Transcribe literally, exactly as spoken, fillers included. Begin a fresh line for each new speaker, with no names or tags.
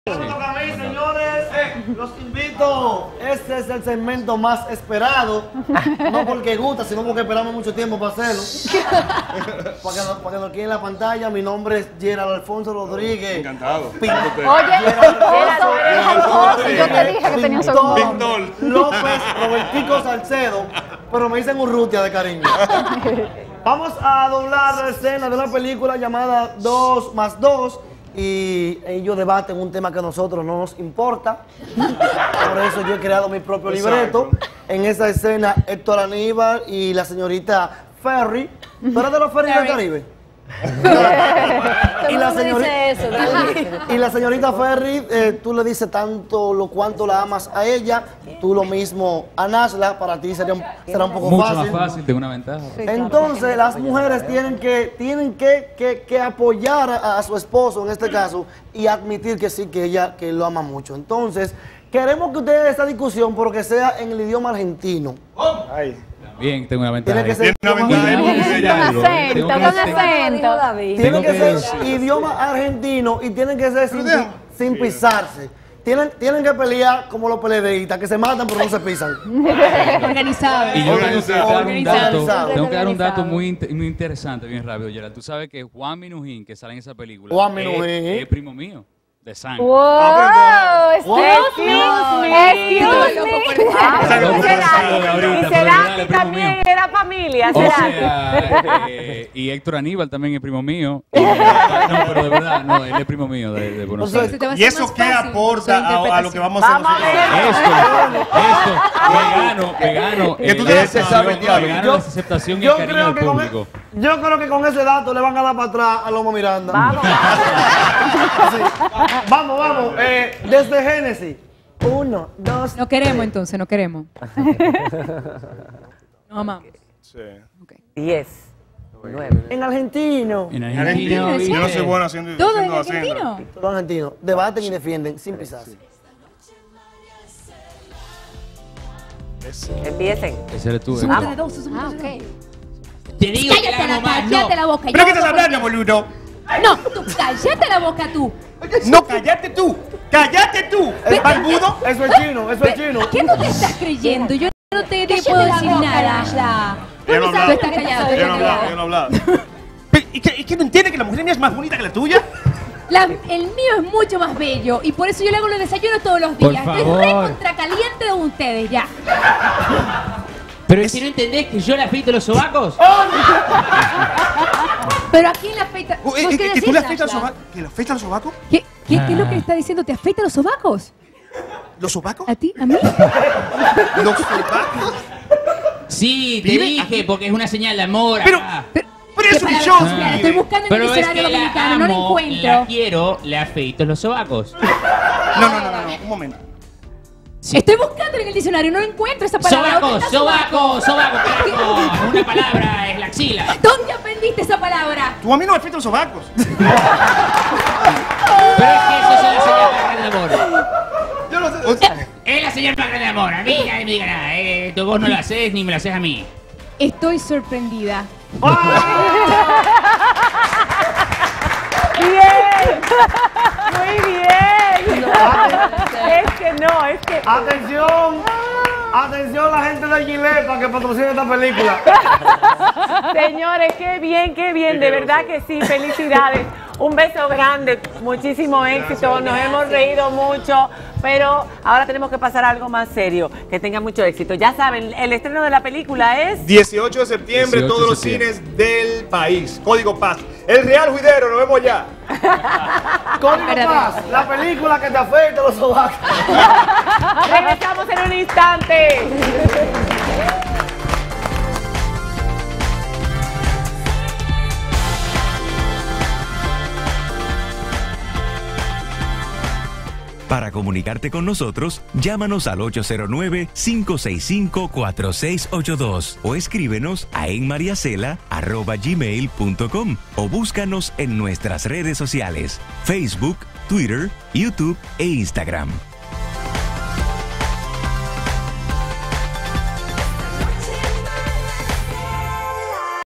Toca a mí, señores, los invito. Este es el segmento más esperado. No porque gusta, sino porque esperamos mucho tiempo para hacerlo. Para que, para que lo quede en la pantalla, mi nombre es Gerald Alfonso Rodríguez.
Encantado.
Pin
Oye, Alfonso, eres Alfonso. Yo te dije que tenía un segundo nombre.
López Robertico Salcedo, pero me dicen Urrutia de cariño. Vamos a doblar la escena de una película llamada dos más dos. Y ellos debaten un tema que a nosotros no nos importa. Por eso yo he creado mi propio libreto. En esa escena, Héctor Aníbal y la señorita Ferry. ¿Tú eres de los Ferry del Caribe? y, la señorita,
eso,
y la señorita Ferry, eh, tú le dices tanto lo cuanto la amas a ella, tú lo mismo a Nasla, para ti sería un, será un poco
Mucho
fácil.
más fácil, tengo una ventaja.
Entonces las mujeres tienen que, tienen que, que, que apoyar a, a su esposo en este caso y admitir que sí, que ella que lo ama mucho. Entonces, queremos que ustedes esta discusión, pero que sea en el idioma argentino.
Ay.
Bien, tengo una ventaja.
Tiene que ser
Tiene una ventaja.
Con acento, con acento.
Tiene que ser idioma argentino y tienen que ser sin, sin pisarse. Tienen, tienen que pelear como los peledeístas, que se matan pero no se pisan.
Organizado.
Y yo tengo que dar un dato,
Organizado.
tengo que dar un dato muy, inte- muy interesante, bien rápido, Gerald. Tú sabes que Juan Minujín, que sale en esa película,
Juan
es-
Minujín.
es primo mío, de sangre.
Wow, excuse me, excuse me.
Esa no
Loco,
puede
pero
ser.
de ahorita,
¿Y
pero
será
dale,
que
primo
también
mío.
era familia?
O
¿Será?
sea, eh, y Héctor Aníbal también es primo mío. Y, no, pero de verdad, no, él es primo mío de, de Buenos
O sea,
Aires.
¿Y eso qué aporta a, a lo que vamos a hacer
Vamos a
nosotros?
ver.
Esto, esto, vegano, vegano.
Que tú
eh,
te
la
ese
aceptación,
sabe, diablo.
vegano,
Yo-
la aceptación y
Yo
el cariño
creo,
del
que con,
público.
yo creo que con ese dato le van a dar para atrás a Lomo Miranda.
Vamos.
Sí. Vamos, vamos. Eh, desde Génesis. Uno, dos.
No queremos entonces, no queremos. No amamos.
Sí.
Diez. Nueve.
En argentino.
En
Argentino.
Argentina,
Yo no soy bueno haciendo
¿Todo en
haciendo hacienda.
argentino?
Los argentinos debaten y defienden sin pisarse.
Empiecen.
ese eres tú. eh.
Sumate de dos, sumate
Ah,
de dos.
ok.
Te digo que la
Cállate la,
amo más,
cállate
no.
la boca.
¿Pero
yo
qué estás
hablo
hablando, boludo?
con- No, tú cállate la boca tú.
No, cállate tú. Cállate tú. ¿El barbudo?
Eso es chino, eso es chino.
¿Qué tú te estás creyendo? Yo no te, te puedo decir nada.
Yo no
Tú
hablaba.
estás callado.
Yo no hablaba, yo no hablaba. Pero, ¿Y qué, y qué no entiende que la mujer mía es más bonita que la tuya?
La- el mío es mucho más bello y por eso yo le hago los desayunos todos los
Por
días. Estoy
favor.
re contra caliente de ustedes ya.
Pero es que no entendés que yo le afeito los sobacos.
Pero aquí en la feita.
Uh, eh,
¿por
eh,
qué
¿Que
decís,
tú le afeitas
Nashla?
los sobacos? ¿Que le afeitas los sobacos?
¿Qué, qué, ¿Qué es lo
Ah.
que está diciendo? ¿Te afeita los sobacos?
¿Los sobacos?
¿A ti? ¿A mí?
¿Los sobacos?
Sí, te
Dime.
dije, porque es una señal de amor.
Pero-
acá.
Pero,
Pero
¿qué
es un
palabra?
show,
Mira,
pibe.
estoy buscando en el
Pero es
diccionario
que la
dominicano, no lo
amo,
encuentro.
la quiero, le afeito los sobacos.
No, no, no, no, no, un momento.
Sí.
Estoy buscando en el diccionario, no encuentro esa palabra. ¿Dónde
Sobacos,
está
sobaco, sobaco, carajo. Una palabra es la axila.
¿Dónde aprendiste esa palabra?
Tú a mí no me afeitas los sobacos.
Pero es que eso es la señal más grande de amor.
Yo no sé.
Es la señal más grande de amor. A mí nadie me diga nada. Eh, tú vos no lo haces ni me lo haces a mí.
Estoy sorprendida.
Bien. Muy bien. Es que no, es que.
Atención, atención la gente de Gillette para que patrocine esta película.
Señores, qué bien, qué bien. De verdad que sí. Felicidades. Un beso grande. Muchísimo éxito. Nos hemos reído mucho. Pero ahora tenemos que pasar a algo más serio. Que tenga mucho éxito. Ya saben, el estreno de la película es.
dieciocho de septiembre,
dieciocho de
todos los
septiembre.
cines del país. Código Paz. El Real Juidero, nos vemos ya.
Código
Espérate.
Paz, la película que te afecta los sobacos.
Regresamos en un instante.
Para comunicarte con nosotros, llámanos al ocho cero nueve, cinco seis cinco, cuatro seis ocho dos o escríbenos a enmariacela arroba gmail punto com o búscanos en nuestras redes sociales, Facebook, Twitter, YouTube e Instagram.